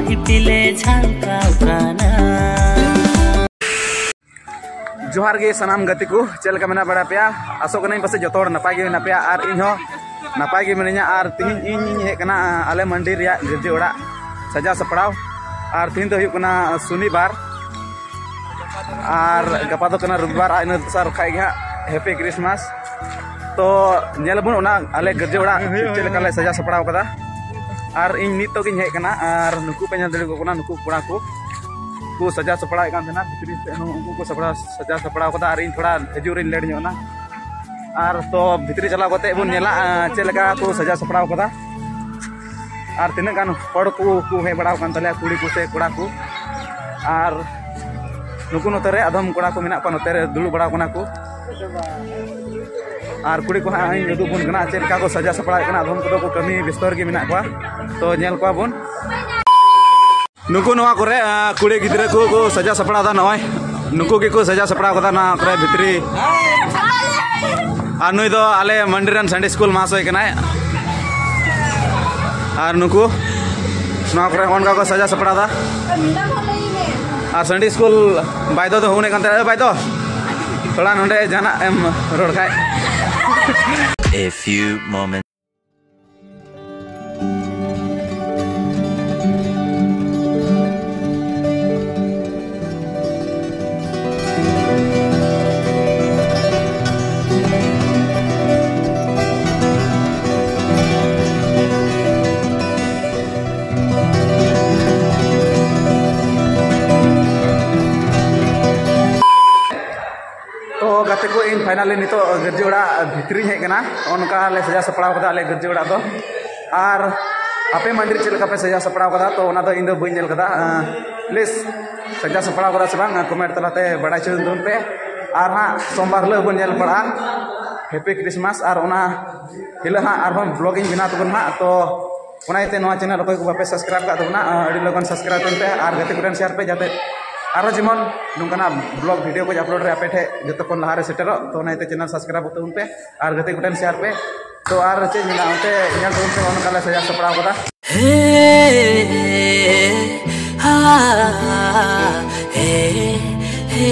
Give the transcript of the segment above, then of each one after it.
जोहार गे सनाम गति को चलका मेना बड़ा पे आसो कना पासे जो नपाय गे मेना पे और इन नपाय गे मिनिया और तिहिन इन हेकना आले मंडी रिया गिरजी ओड़ा सजा सपड़ाव और तिहिन तो हुकना शनिवार और गपा तो कना रविवार इन दसार खाई गे हैप्पी क्रिसमस तो नेलबुन ओना आले गिरजी ओड़ा चलका ले सजा सपड़ाव कदा और इन नित तो गिन हेकना और नुकु पे नेल दड़ी को कना नुकु कोड़ा को सजा सपड़ा भितरी उनको को सपड़ा सजा सपड़ा और इन थोड़ा हजूर लेट ना और तो भितरी चला बन चलका को सजा सपड़ा और तीन गान हड़ को हे बड़ा तले कुड़ी को से कोड़ा को और नुकु नोते आदम कोड़ा को मेना नोते दुड़ू बड़ा को और कुड़ी को उदूक बन चलका को सजा सपड़ा आदम को कमी बिस्तर के मेना तो नेल को बन नुकु नवा करे कुड़ी गिद्रा को सजा सपड़ा नय नुकु के को सजा सपड़ा ना भितरी और नुई दो आले मंडीरन संडे स्कूल महाशय कनाय और नुकु नवा करे ओनका को सजा सपड़ा और संडे स्कूल बायदो तो होने कांते बायदो थोड़ा नोंडे जाना एम रोड खाय A few moments गाते को इन फाइनली नितो गिरजी ओड़ा भितरी हेकना उनका ले सजा सपड़ा कदा ले गिरजी ओड़ा दो और आपे मंदिर चलका पे सजा सपड़ा कदा तो ओना दो इन दो बई नेल कदा प्लीज सजा सपड़ा कदा से बांग कमेंट तलाते बड़ा चुन दोन पे और हां सोमवार ले बन नेल पड़ा हैप्पी क्रिसमस और ओना हिला हां और हम ब्लॉगिंग बिना तो हां तो ओनाते नवा चैनल को बापे सब्सक्राइब का दोना अडी लगन सब्सक्राइब करते और गते कुटन शेयर पे जाते और जेमन नोंकाना ब्लॉग वीडियो को अपलोड रे आपे ठे जतो कोन लहारे सेटेरो तो नाइते चैनल सब्सक्राइब होते उन पे और गते गुटन शेयर पे तो और चे मिना होते ᱧᱮᱞ दोन पे ओन काले सजा सपड़ा कोदा हे हा हे हे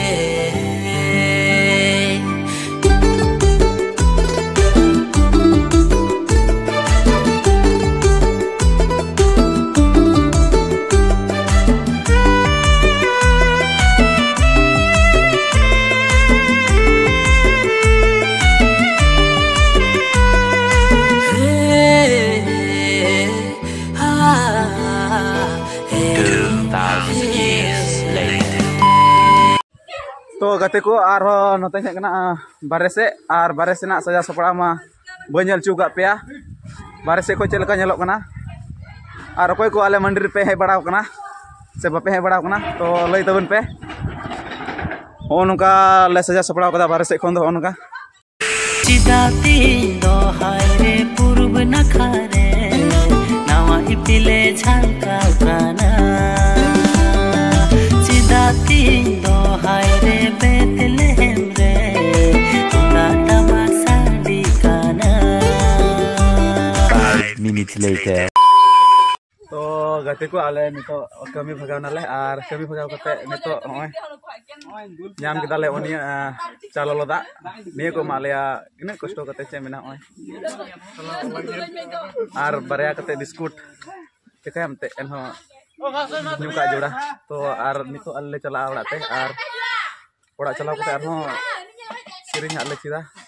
तो गते को और नोते हेकना बारे से और बारे से ना सजा सपड़ा मा बनेल चुका पे बारे से को चलका नेलो कना और कोई को आले मंदिर पे हे बड़ा कना से बापे हे बड़ा कना तो लई तबन पे ओनका ले सजा सपड़ा कदा बारे से खन दो ओनका चिदाती दो हाय रे पूर्व नखारे नवा इपिले झालका उकाना चिदाती दो हाय रे बेतलेहम रे टाटा मासाडी काना 5 minutes later तो गते को आले नितो कमी भगाव नाले और कमी भगाव कते नितो होय नाम केदाले ओनी चालो लदा निये को मालया इने कष्ट कते चे मेना होय और बारया कते बिस्कुट चेकामते एनहो नुका जोड़ा तो और नितो अल्ले चला ओड़ाते और ओड़ा चलाव कते आरो सिरिन आले चिदा